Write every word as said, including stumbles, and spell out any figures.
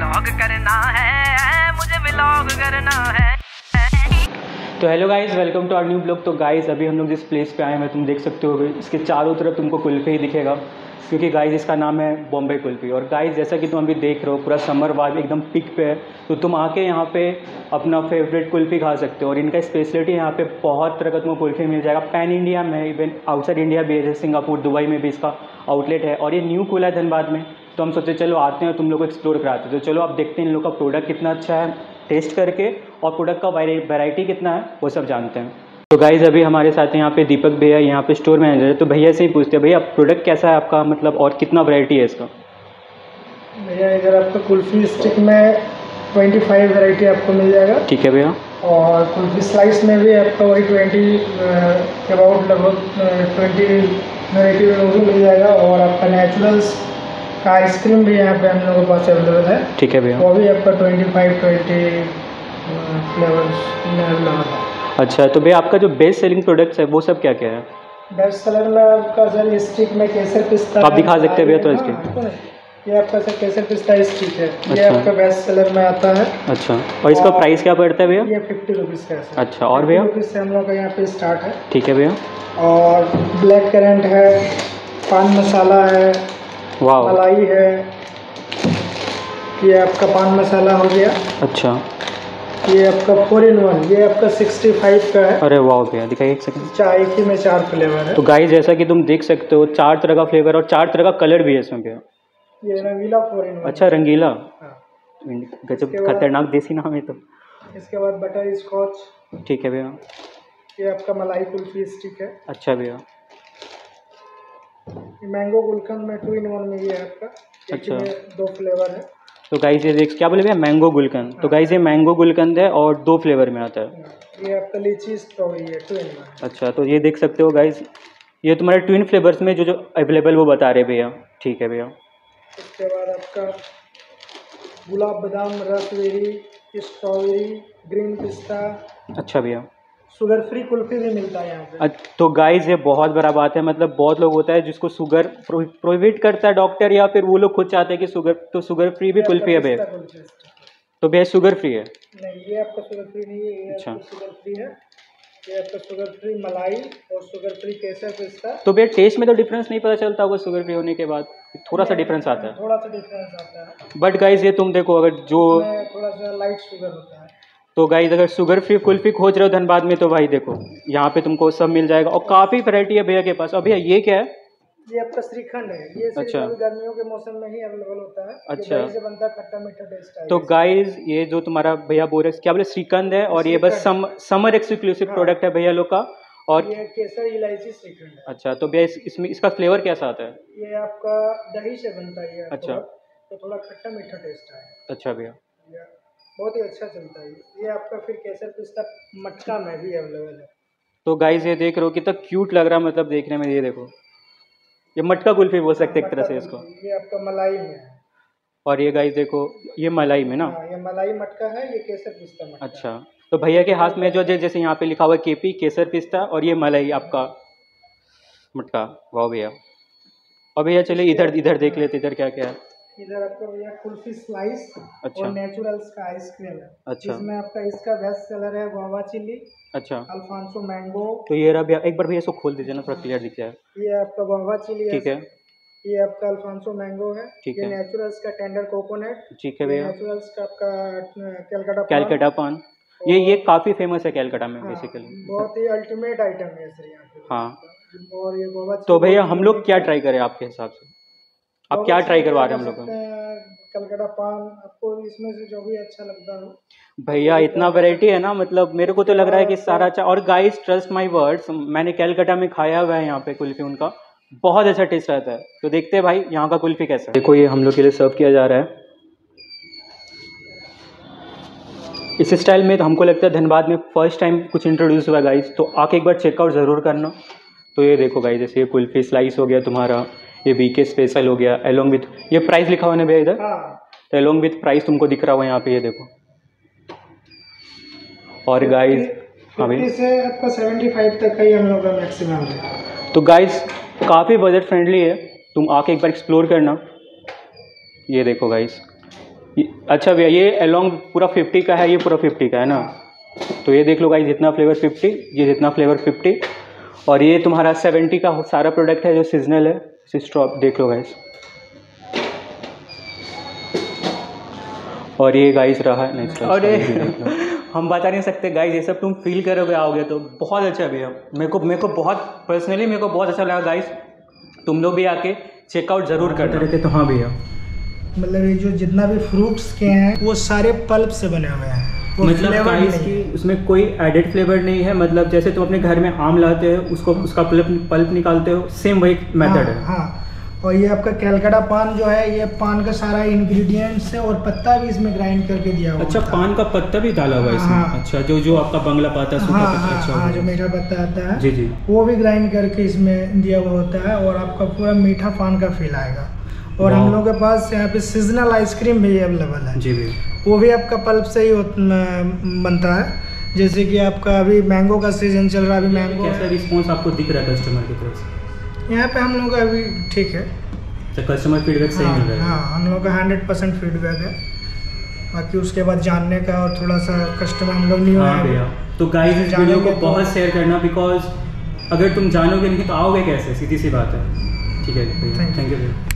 Vlog करना है, मुझे व्लॉग करना है। तो hello guys, welcome to our new blog. तो गाइस अभी हम लोग जिस प्लेस पे आए हैं तुम देख सकते हो इसके चारों तरफ तुमको कुल्फ़ी ही दिखेगा, क्योंकि गाइस इसका नाम है बॉम्बे कुल्फ़ी। और गाइस जैसा कि तुम अभी देख रहे हो पूरा समर वाइब एकदम पिक पे है, तो तुम आके यहाँ पे अपना फेवरेट कुल्फ़ी खा सकते हो। और इनका स्पेशलिटी यहाँ पे बहुत तरह का तुमको कुल्फ़ी मिल जाएगा। पैन इंडिया में, इवन आउटसाइड इंडिया भी है, सिंगापुर, दुबई में भी इसका आउटलेट है। और ये न्यू खुला है धनबाद में, तो हम सोचे चलो आते हैं तुम लोग को एक्सप्लोर कराते हैं। तो चलो आप देखते हैं इन लोग का प्रोडक्ट कितना अच्छा है, टेस्ट करके, और प्रोडक्ट का वैरायटी कितना है वो सब जानते हैं। तो गाइज़ अभी हमारे साथ यहाँ पे दीपक भैया, यहाँ पे स्टोर मैनेजर है। तो भैया से ही पूछते हैं, भैया प्रोडक्ट कैसा है आपका, मतलब और कितना वैरायटी है इसका? भैया इधर आपको कुल्फ़ी स्टिक में पच्चीस वैरायटी आपको मिल जाएगा। ठीक है भैया। और कुल्फ़ी स्लाइस में भी आपका वही बीस के अबाउट लगभग बीस वैरायटी में वो भी मिल जाएगा। और आपका नेचुरल्स का आइसक्रीम भी यहाँ पे हम लोगों के पास अवेलेबल है। ठीक है भैया। वो भी आपका पच्चीस बीस फ्लेवर्स में अवेलेबल है। अच्छा, तो भैया आपका जो बेस्ट सेलिंग प्रोडक्ट्स है वो सब क्या क्या है? बेस्ट सेलर में आपका सर स्टिक में केसर पिस्ता आप दिखा सकते हैं भैया तो स्टिक। ये आपका सर केसर पिस्ता स्टिक है। अच्छा। ये आपका बेस्ट सेलर में आता है। अच्छा, और इसका और प्राइस क्या पड़ता है भैया? ये फिफ्टी रुपीज़ का है। अच्छा, और भैया रुपीज़ से हम लोग का यहाँ पे स्टार्ट है। ठीक है भैया। और ब्लैक करेंट है, पान मसाला है, मलाई है, ये आपका पान मसाला हो गया। अच्छा, ये आपका फोर इन वन, ये आपका पैंसठ का है। अरे वाह भैया, दिखाइए एक सेकंड। चाय एक ही में चार फ्लेवर है। तो गाइस जैसा कि तुम देख सकते हो चार तरह का फ्लेवर और चार तरह का कलर भी है इसमें भैया। ये रंगीला फोर इन वन। अच्छा, रंगीला। हाँ। गजब खतरनाक देसी नाम है तो। इसके बाद बटर स्कॉच। ठीक है भैया। ये आपका मलाई कुल्फी स्टिक है। अच्छा भैया। मैंगो गुलकंद में टू इन वन में ये आपका। अच्छा, दो फ्लेवर है। तो गाइस ये देख क्या बोले भैया, मैंगो गुलकंद। तो गाइस ये मैंगो गुलकंद है और दो फ्लेवर में आता है। ये आपका लीची स्ट्रॉबेरी है, टू इन वन। अच्छा, तो ये देख सकते हो गाइस, ये तुम्हारे ट्विन फ्लेवर्स में जो जो अवेलेबल वो बता रहे भैया। ठीक है भैया। उसके बाद आपका गुलाब बादाम, रसबेरी, स्ट्रॉबेरी, ग्रीन पिस्ता। अच्छा भैया। शुगर फ्री कुल्फी भी मिलता है यहाँ पे। तो गाइस ये बहुत बड़ा बात है, मतलब बहुत लोग होता है जिसको शुगर प्रोहिबिट करता है डॉक्टर, या फिर वो लोग खुद चाहते हैं कि शुगर, तो शुगर फ्री भी कुल्फी है भैया। तो भैया शुगर फ्री है? नहीं, ये आपका शुगर फ्री नहीं है। ये अच्छा, शुगर फ्री है। ये आपका शुगर फ्री मलाई और शुगर फ्री केसर पिस्ता। तो भैया टेस्ट में तो डिफरेंस नहीं पता चलता होगा शुगर फ्री होने के बाद? थोड़ा सा डिफरेंस आता है। थोड़ा सा डिफरेंस आता है। बट गाइस ये तुम देखो, अगर जो थोड़ा सा लाइट शुगर होता है। तो गाइस अगर शुगर फ्री कुल्फी खोज रहे हो धनबाद में, तो भाई देखो यहाँ पे तुमको सब मिल जाएगा। और काफ़ी वैरायटी है भैया के पास। अब भैया ये क्या है? ये आपका श्रीखंड है। ये अच्छा, गर्मियों के मौसम में ही अवेलेबल होता है। अच्छा, ये से बनता है, खट्टा मीठा टेस्ट है। तो गाइस ये जो तुम्हारा भैया बोल रहे क्या बोले, श्रीखंड है, और ये बस सम, समर एक्सक्लूसिव प्रोडक्ट है भैया लोग का। और ये केसर इलायची श्रीखंड है। अच्छा, तो भैया इस, इसमें इसका फ्लेवर कैसा आता है? ये आपका दही से बनता है। अच्छा, तो थोड़ा खट्टा मीठा टेस्ट है। अच्छा भैया, बहुत ही अच्छा चलता है। ये आपका फिर केसर पिस्ता मटका में भी अवेलेबल है। तो गाइस ये देख रहे हो कितना क्यूट लग रहा है, मतलब देखने में। ये देखो, ये मटका कुल्फी बोल सकते एक तरह से इसको। ये आपका मलाई में है। और ये गाइस देखो, ये मलाई में ना। हाँ, ये मलाई मटका है, ये केसर पिस्ता मटका। अच्छा, तो भैया के हाथ में जो जैसे यहाँ पे लिखा हुआ है केपी, केसर पिस्ता, और ये मलाई आपका मटका। वाह भैया। और भैया चलिए इधर इधर देख लेते, इधर क्या क्या है। इधर आपका भैया कुल्फी स्लाइस। अच्छा। और नेचुरल्स का आइसक्रीम है। अच्छा, इसमें आपका इसका बेस्ट सेलर है गुआवा चिली। अच्छा, अल्फांसो मैंगो। तो ये रहा भैया, एक बार भैया इसको खोल दीजिए ना, थोड़ा क्लियर दिख जाए। ये आपका गुआवा चिली। ठीक है। ये आपका अल्फांसो मैंगो है। ठीक है। नेचुरल्स का टेंडर कोकोनट। ठीक है भैया। नेचुरल्स का आपका कैलकाटा कैलकाटा पान। ये ये काफ़ी फेमस है कैलकाटा में। हाँ, बेसिकली बहुत ही अल्टीमेट आइटम है सर यहाँ पे। हाँ, और ये गुआवा। तो भैया हम लोग क्या ट्राई करें आपके हिसाब से? आप क्या ट्राई करवा रहे हैं हम लोग? कलकत्ता पान, आपको इसमें से जो भी अच्छा लगता हो भैया। इतना वैरायटी है ना, मतलब मेरे को तो लग रहा है कि सारा अच्छा। और गाइस ट्रस्ट माय वर्ड्स, मैंने कलकत्ता में खाया हुआ है यहाँ पे कुल्फी, उनका बहुत अच्छा टेस्ट रहता है। तो देखते हैं भाई यहाँ का कुल्फी कैसा है। देखो ये हम लोग के लिए सर्व किया जा रहा है इस स्टाइल में। तो हमको लगता है धनबाद में फर्स्ट टाइम कुछ इंट्रोड्यूस हुआ गाइस, तो आके एक बार चेकआउट ज़रूर करना। तो ये देखो गाइस, जैसे ये कुल्फी स्लाइस हो गया तुम्हारा, ये बीके स्पेशल हो गया, एलोंग विथ ये प्राइस लिखा हुआ है भैया इधर। हाँ। तो एलोंग विथ प्राइस तुमको दिख रहा हुआ यहाँ पे, ये देखो। और गाइस हाँ भाई, से आपका पचहत्तर तक का ही हम लोग का मैक्सिमम है। तो गाइस काफ़ी बजट फ्रेंडली है, तुम आके एक बार एक्सप्लोर करना। ये देखो गाइस, अच्छा भैया, ये अलोंग पूरा फिफ्टी का है, ये पूरा फिफ्टी का है ना? तो ये देख लो गाइस, जितना फ्लेवर फिफ्टी, ये जितना फ्लेवर फिफ्टी, और ये तुम्हारा सेवेंटी का सारा प्रोडक्ट है जो सीजनल है। स्ट्रॉप देख लो गाइस, और ये गाइस रहा है नेक्स्ट। और ये हम बता नहीं सकते गाइस, ये सब तुम फील करोगे आओगे तो बहुत अच्छा भैया। मेरे को मेरे को बहुत पर्सनली मेरे को बहुत अच्छा लगा गाइस, तुम लोग भी आके चेकआउट जरूर करते रहते। तो हाँ भैया, मतलब ये जो जितना भी फ्रूट्स के हैं वो सारे पल्प से बने हुए हैं, मतलब गाइस की उसमें कोई एडेड फ्लेवर नहीं है। मतलब जैसे तुम अपने घर में आम लाते हो, उसको उसका पल्प पल्प निकालते हो, सेम वही मेथड है। हाँ, और ये आपका कैलकाटा पान जो है, ये पान का सारा इंग्रेडिएंट्स है और पत्ता भी इसमें ग्राइंड करके दिया हुआ। अच्छा, पान का पत्ता भी डाला हुआ है इसमें? हाँ। अच्छा, जो जो आपका बंगला पाता है, सूखा हाँ, पत्ता। हाँ, अच्छा, हाँ, जो मीठा पत्ता आता है जी जी, वो भी ग्राइंड करके इसमें दिया हुआ होता है, और आपका पूरा मीठा पान का फील आएगा। और हम लोगों के पास यहाँ पे सीजनल आइसक्रीम भी अवेलेबल है जी भी, वो भी आपका पल्प से ही बनता है। जैसे कि आपका अभी मैंगो का सीजन चल रहा है, अभी मैंगो। कैसा रिस्पॉन्स आपको दिख रहा है कस्टमर की तरफ से? यहाँ पे हम लोग का अभी ठीक है, तो कस्टमर फीडबैक सही मिल रहा है? हाँ, हम लोग का हंड्रेड परसेंट फीडबैक है। बाकी उसके बाद जानने का और थोड़ा सा कस्टमर हम लोग नहीं हुआ है भैया। तो गाइस इस वीडियो को बहुत शेयर करना, बिकॉज अगर तुम जानोगे नहीं तो आओगे कैसे, सीधी सी बात है। ठीक है, थैंक यू भैया।